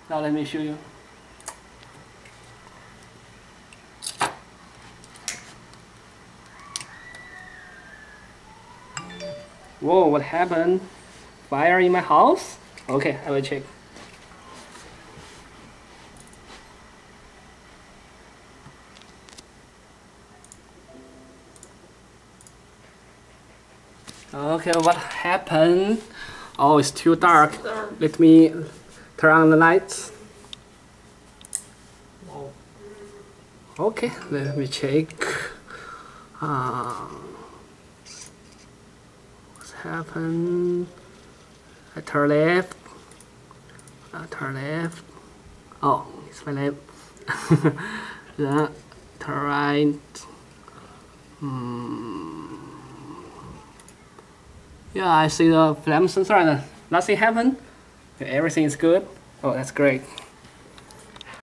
Now let me show you. Whoa, what happened? Fire in my house? Okay, I will check. Okay, what happened? Oh, it's too dark. Let me turn on the lights. Okay, let me check. What's happened? I turn left. I turn left. Oh, it's my left. Then turn right. Yeah, I see the flame sensor and nothing happened. Everything is good. Oh, that's great.